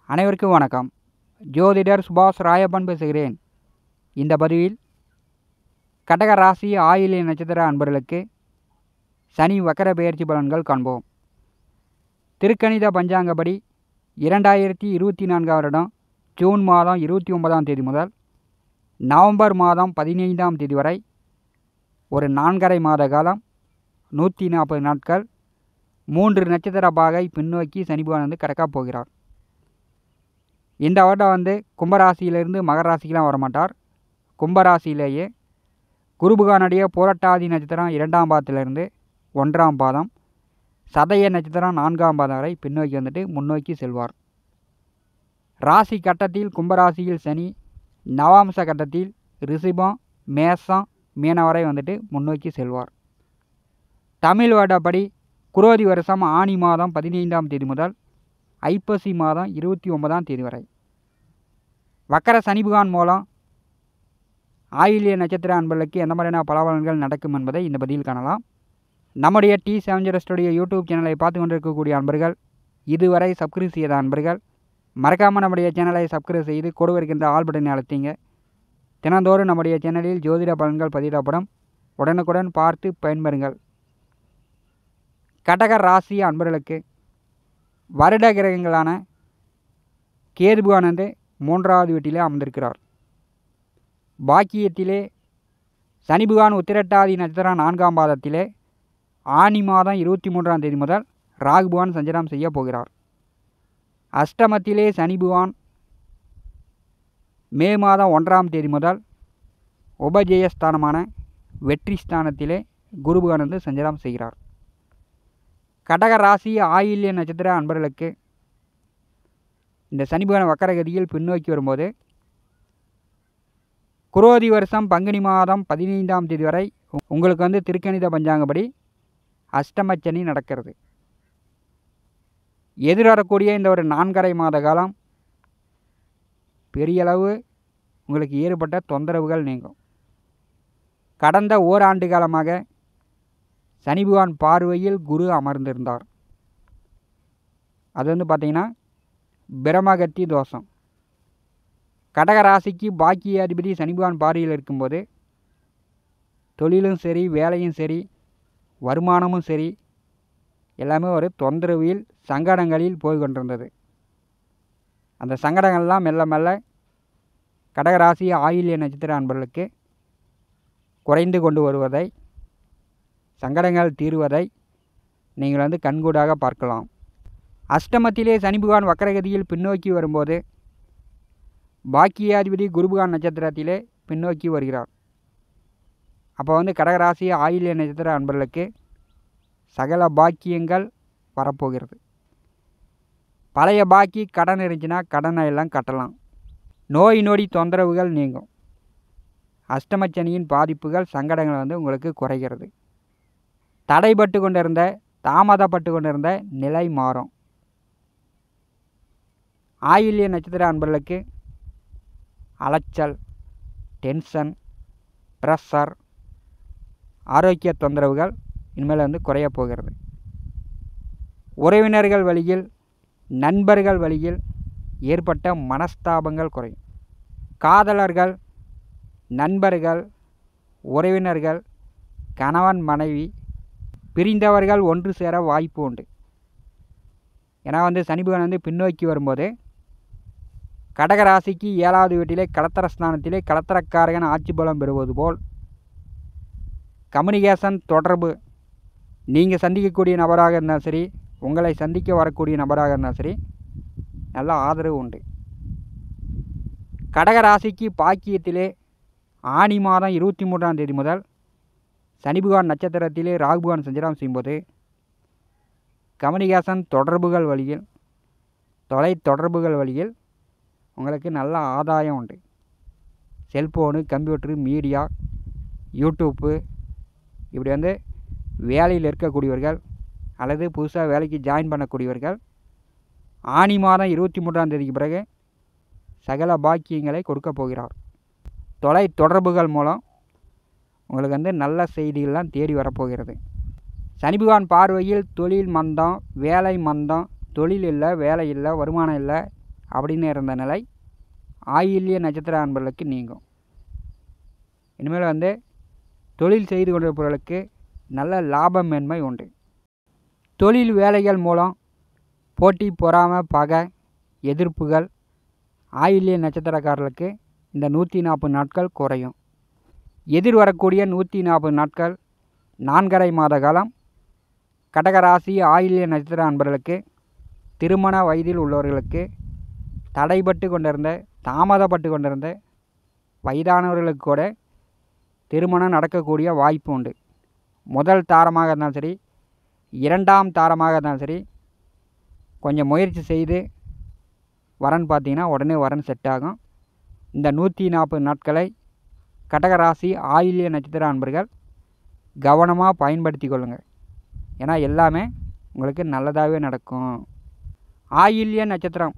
அனைவருக்கும் வணக்கம். ஜோதிடர் சுபாஷ் ராயப்பன் பேசுகிறேன். இந்த பதிவில் கடக ராசி ஆயில்ய நட்சத்திர அன்பர்களுக்கு சனி வக்கர பெயர்ச்சி பலன்கள் காண்போம். திருக்கணித பஞ்சாங்கப்படி 2024 வருடம் ஜூன் மாதம் 29ஆம் தேதி முதல் நவம்பர் மாதம் 15ஆம் தேதி வரை ஒரு 4½ மாத காலம் 140 நாட்கள் 3 நட்சத்திர பாகை பின்னோக்கி சனி பகவான் கடக்கப் போகிறார். இந்த வருடம் கும்பராசியிலிருந்து மகர ராசிக்கெலாம் வரமாட்டார். கும்பராசியிலேயே குரு பகவானுடைய புரட்டாதி நட்சத்திரம் 2ஆம் பாதத்திலிருந்து 1ஆம் பாதம், சதய நட்சத்திரம் 4ஆம் பாதம் வரை பின்னோக்கி முன்னோக்கி செல்வார். ராசி கட்டத்தில் கும்பராசியில் சனி, நவாம்ச கட்டத்தில் ரிஷபம், மேசம், மீனம் வரை முன்னோக்கி செல்வார். தமிழ் வருடப்படி குரோதி வருஷம் ஆனி மாதம் 15ஆம் தேதி முதல் ஐப்பசி மாதம் 29ஆம் தேதி வரை வக்கர சனி பகவான் மூலம் ஆயில்ய நட்சத்திர அன்பர்களுக்கு எந்த மாதிரியான பலாபலன்கள் நடக்கும் என்பதை இந்த பதிவில் காணலாம். நம்முடைய T7 ஸ்டுடியோ யூடியூப் சேனலை பார்த்து கொண்டிருக்கக்கூடிய அன்பர்கள், இதுவரை சப்ஸ்கிரைப் செய்த அன்பர்கள் மறக்காமல் நம்முடைய சேனலை சப்ஸ்கிரைப் செய்து கூட இருக்கின்ற ஆல் பட்டனை அழுத்திங்க. தினந்தோறும் நம்முடைய சேனலில் ஜோதிட பலன்கள் பதிவிடப்படும். உடனுக்குடன் பார்த்து பயன்பெறுங்கள். கடக ராசி அன்பர்களுக்கு வருட கிரகங்களான கேது பகவான் 3வது வீட்டிலே அமர்ந்திருக்கிறார். பாக்கியத்திலே சனி பகவான் உத்திரட்டாதி நட்சத்திரம் 4ஆம் பாதத்திலே ஆனி மாதம் 23ஆம் தேதி முதல் ராகு பகவான் சஞ்சாரம் செய்ய போகிறார். அஷ்டமத்திலே சனி பகவான் மே மாதம் 1ஆம் தேதி முதல் உபஜயஸ்தானமான வெற்றி ஸ்தானத்திலே குரு பகவான் சஞ்சாரம் செய்கிறார். கடக ராசி ஆயில்ய நட்சத்திர அன்பர்களுக்கு இந்த சனி பகவான் வக்கரகதியில் பின்னோக்கி வரும்போது குரோதி வருஷம் பங்குனி மாதம் 15ஆம் தேதி வரை உங்களுக்கு திருக்கணித பஞ்சாங்கப்படி அஷ்டமச்சனி நடக்கிறது. எதிர்வரக்கூடிய இந்த ஒரு 4½ மாத காலம் பெரியளவு உங்களுக்கு ஏற்பட்ட தொந்தரவுகள் நீங்கும். கடந்த ஓராண்டு காலமாக சனி பகவான் பார்வையில் குரு அமர்ந்திருந்தார். அது பார்த்திங்கன்னா பிரமகத்தி தோஷம். கடக ராசிக்கு பாக்கிய அதிபதி சனி பகவான் பார்வையில் இருக்கும்போது தொழிலும் சரி, வேலையும் சரி, வருமானமும் சரி, எல்லாமே ஒரு தொந்தரவில் சங்கடங்களில் போய் கொண்டிருந்தது. அந்த சங்கடங்கள்லாம் மெல்ல மெல்ல கடகராசி ஆயில்ய நட்சத்திர அன்பர்களுக்கு குறைந்து கொண்டு வருவதை, சங்கடங்கள் தீர்வதை நீங்கள் கண்கூடாக பார்க்கலாம். அஷ்டமத்திலே சனி பகவான் வக்கரகதியில் பின்னோக்கி வரும்போது பாக்கியாதிபதி குரு பகவான் நட்சத்திரத்திலே பின்னோக்கி வருகிறார். அப்போ கடகராசி ஆயில்ய நட்சத்திர அன்பர்களுக்கு சகல பாக்கியங்கள் வரப்போகிறது. பழைய பாக்கி கடன் இருந்துச்சுன்னா கடனை எல்லாம் கட்டலாம். நோய் நொடி தொந்தரவுகள் நீங்கும். அஷ்டமச்சனியின் பாதிப்புகள், சங்கடங்கள் உங்களுக்கு குறைகிறது. தடைப்பட்டு கொண்டிருந்த, தாமதப்பட்டு கொண்டிருந்த நிலை மாறும். ஆயில்ய நட்சத்திர அன்பர்களுக்கு அலைச்சல், டென்ஷன், ப்ரெஷர், ஆரோக்கிய தொந்தரவுகள் இனிமேல் குறைய போகிறது. உறவினர்கள் வழியில், நண்பர்கள் வழியில் ஏற்பட்ட மனஸ்தாபங்கள் குறையும். காதலர்கள், நண்பர்கள், உறவினர்கள், கணவன் மனைவி பிரிந்தவர்கள் ஒன்று சேர வாய்ப்பு உண்டு. ஏன்னா சனி பகவான் பின்னோக்கி வரும்போது கடகராசிக்கு 7வது வீட்டிலே கலத்திரஸ்தானத்திலே கலத்திரக்காரகன் ஆட்சி பலம் பெறுவது போல் கம்யூனிகேஷன், தொடர்பு, நீங்கள் சந்திக்கக்கூடிய நபராக இருந்தாலும் சரி, உங்களை சந்திக்க வரக்கூடிய நபராக இருந்தாலும் சரி, நல்ல ஆதரவு உண்டு. கடகராசிக்கு பாக்கியத்திலே ஆனி மாதம் 23ஆம் தேதி முதல் சனி பகவான் நட்சத்திரத்திலே ராகு பகவான் சஞ்சாரம் செய்யும்போது கம்யூனிகேஷன், தொடர்புகள் வழியில், தொலை தொடர்புகள் வழியில் உங்களுக்கு நல்ல ஆதாயம் உண்டு. செல்ஃபோனு, கம்ப்யூட்டரு, மீடியா, யூடியூப்பு, இப்படி வேலையில் இருக்கக்கூடியவர்கள் அல்லது புதுசாக வேலைக்கு ஜாயின் பண்ணக்கூடியவர்கள் ஆனி மாதம் 23ஆம் தேதிக்கு பிறகு சகல பாக்கியங்களை கொடுக்க போகிறார். தொலை தொடர்புகள் மூலம் உங்களுக்கு நல்ல செய்திகள்லாம் தேடி வரப்போகிறது. சனி பகவான் பார்வையில் தொழில் மந்தம், வேலை மந்தம், தொழில் இல்லை, வேலை இல்லை, வருமானம் இல்லை, அப்படின்னு இருந்த நிலை ஆயில்ய நட்சத்திர அன்பர்களுக்கு நீங்கும். இனிமேல் வந்து தொழில் செய்து கொண்டிருப்பவர்களுக்கு நல்ல லாபம் மேன்மை உண்டு. தொழில் வேலைகள் மூலம் போட்டி பொறாமை பகை எதிர்ப்புகள் ஆயில்ய நட்சத்திரக்காரர்களுக்கு இந்த 140 நாட்கள் குறையும். எதிர்வரக்கூடிய 140 நாட்கள் 4.5 மாத காலம் கடகராசி ஆயில்ய நட்சத்திர அன்பர்களுக்கு திருமண வயதில் உள்ளவர்களுக்கு தடைபட்டு கொண்டிருந்த தாமதப்பட்டு கொண்டிருந்த வயதானவர்களுக்கு கூட திருமணம் நடக்கக்கூடிய வாய்ப்பு உண்டு. முதல் தாரமாக இருந்தாலும் சரி, இரண்டாம் தாரமாக இருந்தாலும் சரி, கொஞ்சம் முயற்சி செய்து வரன் பார்த்தீங்கன்னா உடனே வரன் செட் ஆகும். இந்த 140 நாட்களை கடகராசி ஆயில்ய நட்சத்திர அன்பர்கள் கவனமாக பயன்படுத்தி கொள்ளுங்கள். ஏன்னா எல்லாமே உங்களுக்கு நல்லதாகவே நடக்கும். ஆயில்ய நட்சத்திரம்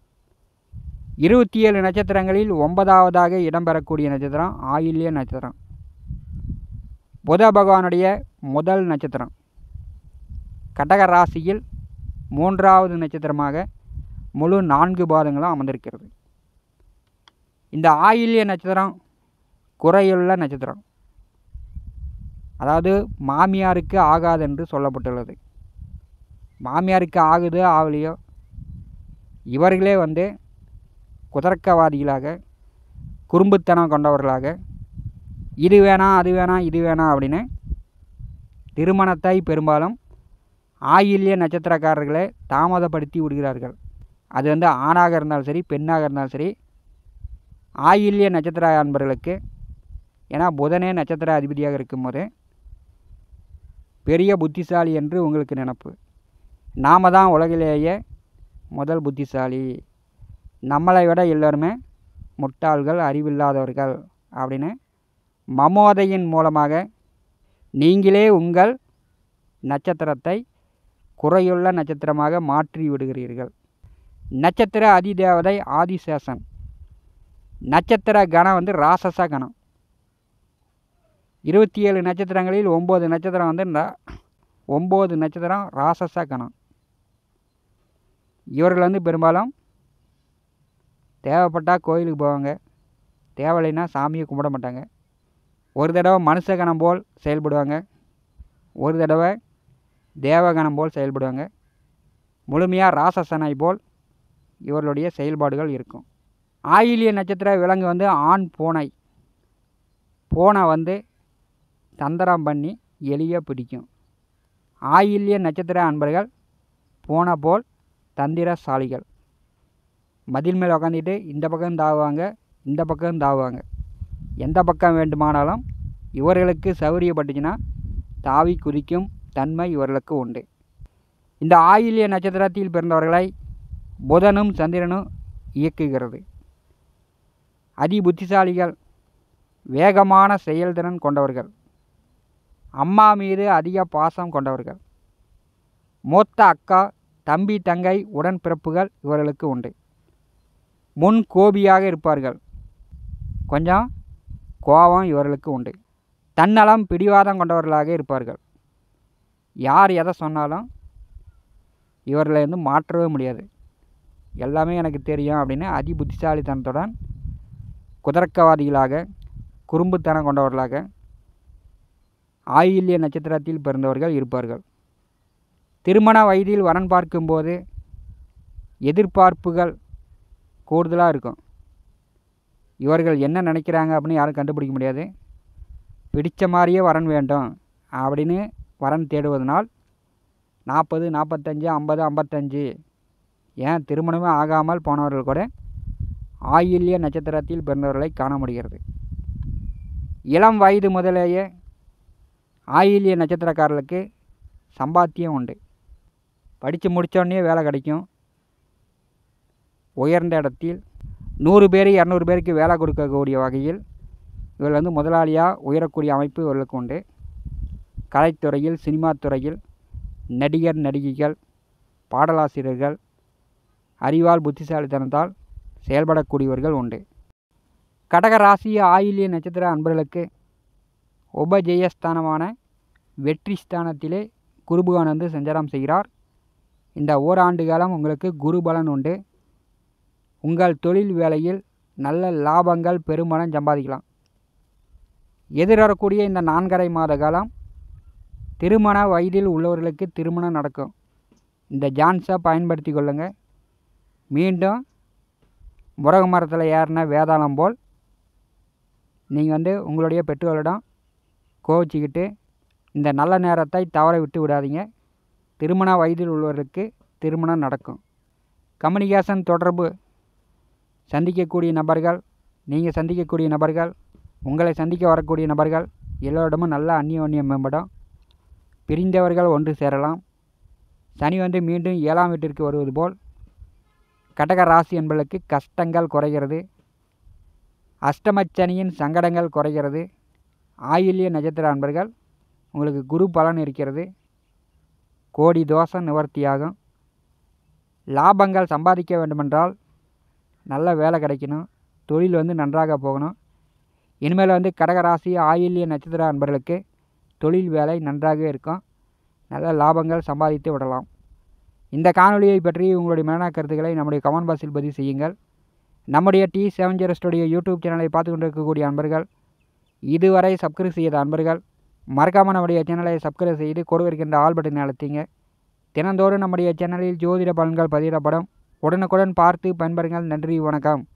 27 நட்சத்திரங்களில் 9வதாக இடம்பெறக்கூடிய நட்சத்திரம் ஆயில்ய நட்சத்திரம். புத பகவானுடைய முதல் நட்சத்திரம். கடக ராசியில் 3வது நட்சத்திரமாக முழு 4 பாதங்களும் அமர்ந்திருக்கிறது. இந்த ஆயில்ய நட்சத்திரம் குறையுள்ள நட்சத்திரம். அதாவது மாமியாருக்கு ஆகாது என்று சொல்லப்பட்டுள்ளது. மாமியாருக்கு ஆகுது ஆகலையோ, இவர்களே வந்து குதர்க்கவாதிகளாக குறும்புத்தனம் கொண்டவர்களாக இது வேணாம் அது வேணாம் இது வேணாம் அப்படின்னு திருமணத்தை பெரும்பாலும் ஆயில்ய நட்சத்திரக்காரர்களே தாமதப்படுத்தி விடுகிறார்கள். அது வந்து ஆணாக இருந்தாலும் சரி பெண்ணாக இருந்தாலும் சரி, ஆயில்ய நட்சத்திர அன்பர்களுக்கு, ஏன்னா புதனே நட்சத்திர அதிபதியாக இருக்கும்போது பெரிய புத்திசாலி என்று உங்களுக்கு நினப்பு. நாம தான் உலகிலேயே முதல் புத்திசாலி, நம்மளை விட எல்லோருமே முட்டாள்கள் அறிவில்லாதவர்கள் அப்படின்னு மமோதையின் மூலமாக நீங்களே உங்கள் நட்சத்திரத்தை குறையுள்ள நட்சத்திரமாக மாற்றி விடுகிறீர்கள். நட்சத்திர அதிதேவதை ஆதிசேஷன். நட்சத்திர கணம் வந்து ராசச கணம். 27 நட்சத்திரங்களில் 9 நட்சத்திரம் வந்து 9 நட்சத்திரம் ராசச கணம். இவர்கள் வந்து பெரும்பாலும் தேவைப்பட்டால் கோயிலுக்கு போவாங்க, தேவையில்லைன்னா சாமியை கும்பிட மாட்டாங்க. ஒரு தடவை மனுஷ கணம் போல் செயல்படுவாங்க, ஒரு தடவை தேவகணம் போல் செயல்படுவாங்க. முழுமையாக ராசசனை போல் இவர்களுடைய செயல்பாடுகள் இருக்கும். ஆயில்ய நட்சத்திர விலங்கு வந்து ஆண் பூனை. பூனை வந்து தந்திரம் பண்ணி எளிய பிடிக்கும். ஆயில்ய நட்சத்திர அன்பர்கள் பூனை போல் தந்திரசாலிகள். மதில் மேல் உக்காந்துட்டு இந்த பக்கம் தாவுவாங்க, இந்த பக்கம் தாவுவாங்க. எந்த பக்கம் வேண்டுமானாலும் இவர்களுக்கு சௌரியப்பட்டுச்சுன்னா தாவி குதிக்கும் தன்மை இவர்களுக்கு உண்டு. இந்த ஆயில்ய நட்சத்திரத்தில் பிறந்தவர்களை புதனும் சந்திரனும் இயக்குகிறது. அதி புத்திசாலிகள், வேகமான செயல்திறன் கொண்டவர்கள், அம்மா மீது அதிக பாசம் கொண்டவர்கள், மூத்த அக்கா தம்பி தங்கை உடன்பிறப்புகள் இவர்களுக்கு உண்டு. முன் கோபியாக இருப்பார்கள், கொஞ்சம் கோபம் இவர்களுக்கு உண்டு. தன்னலம் பிடிவாதம் கொண்டவர்களாக இருப்பார்கள். யார் எதை சொன்னாலும் இவர்களை வந்து மாற்றவே முடியாது. எல்லாமே எனக்கு தெரியும் அப்படின்னு அதி புத்திசாலித்தனத்துடன் குதர்க்கவாதிகளாக குறும்புத்தனம் கொண்டவர்களாக ஆயில்ய நட்சத்திரத்தில் பிறந்தவர்கள் இருப்பார்கள். திருமண வயதில் வரன் பார்க்கும்போது எதிர்பார்ப்புகள் கூடுதலாக இருக்கும். இவர்கள் என்ன நினைக்கிறாங்க அப்படின்னு யாரும் கண்டுபிடிக்க முடியாது. பிடித்த மாதிரியே வரன் வேண்டும் அப்படின்னு வரன் தேடுவதனால் 40, 45, 50, 55 ஏன் திருமணமே ஆகாமல் போனவர்கள் கூட ஆயில்ய நட்சத்திரத்தில் பிறந்தவர்களை காண முடிகிறது. இளம் வயது முதலேயே ஆயில்ய நட்சத்திரக்காரர்களுக்கு சம்பாத்தியம் உண்டு. படித்து முடித்தோடனே வேலை கிடைக்கும். உயர்ந்த இடத்தில் 100 பேர் 200 பேருக்கு வேலை கொடுக்கக்கூடிய வகையில் இவர்கள் வந்து முதலாளியாக உயரக்கூடிய அமைப்பு இவர்களுக்கு உண்டு. கலைத்துறையில், சினிமா துறையில் நடிகர் நடிகைகள், பாடலாசிரியர்கள், அறிவால் புத்திசாலித்தனத்தால் செயல்படக்கூடியவர்கள் உண்டு. கடக ராசி ஆயில்ய நட்சத்திர அன்பர்களுக்கு உபஜெயஸ்தானமான வெற்றி ஸ்தானத்திலே குருபகவான் வந்து சஞ்சாரம் செய்கிறார். இந்த ஓராண்டு காலம் உங்களுக்கு குரு பலன் உண்டு. உங்கள் தொழில் வேலையில் நல்ல லாபங்கள் பெருமளம் சம்பாதிக்கலாம். எதிர்வரக்கூடிய இந்த 4½ மாத காலம் திருமண வயதில் உள்ளவர்களுக்கு திருமணம் நடக்கும். இந்த சான்ஸை பயன்படுத்தி கொள்ளுங்கள். மீண்டும் முருங்கை மரத்தில் ஏறின வேதாளம் போல் நீங்கள் உங்களுடைய பெற்றோரிடம் கோவிச்சிக்கிட்டு இந்த நல்ல நேரத்தை தவற விட்டு விடாதீங்க. திருமண வயதில் உள்ளவர்களுக்கு திருமணம் நடக்கும். கம்யூனிகேஷன் தொடர்பு சந்திக்கக்கூடிய நபர்கள், நீங்கள் சந்திக்கக்கூடிய நபர்கள், உங்களை சந்திக்க வரக்கூடிய நபர்கள் எல்லோரிடமும் நல்ல அந்யோன்யம் மேம்படும். பிரிந்தவர்கள் ஒன்று சேரலாம். சனி மீண்டும் 7ஆம் வீட்டிற்கு வருவது போல் கடக ராசி என்பதற்கு கஷ்டங்கள் குறைகிறது. அஷ்டமச்சனியின் சங்கடங்கள் குறைகிறது. ஆயில்ய நட்சத்திர அன்பர்கள் உங்களுக்கு குரு பலன் இருக்கிறது. கோடி தோஷம் நிவர்த்தியாகும். லாபங்கள் சம்பாதிக்க வேண்டுமென்றால் நல்ல வேலை கிடைக்கணும். தொழில் நன்றாக போகணும். இனிமேல் கடகராசி ஆயில்ய நட்சத்திர அன்பர்களுக்கு தொழில் வேலை நன்றாகவே இருக்கும். நல்ல லாபங்கள் சம்பாதித்து விடலாம். இந்த காணொலியை பற்றி உங்களுடைய மேலான கருத்துக்களை நம்முடைய கமெண்ட் பாக்ஸில் பதிவு செய்யுங்கள். நம்முடைய T70 ஸ்டுடியோ யூடியூப் சேனலை பார்த்து கொண்டிருக்கக்கூடிய அன்பர்கள், இதுவரை சப்ஸ்கிரைப் செய்த அன்பர்கள் மறக்காமல் நம்முடைய சேனலை சப்ஸ்கிரைப் செய்து கொடுக்கின்ற ஆல் பட்டனை அழுத்திங்க. தினந்தோறும் நம்முடைய சேனலில் ஜோதிட பலன்கள் பதிவிடப்படும். உடனுக்குடன் பார்த்து பயன்பெறுங்கள். நன்றி, வணக்கம்.